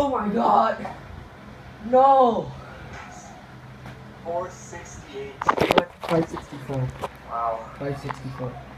Oh my god. No. 468. What? 564. Wow. 564.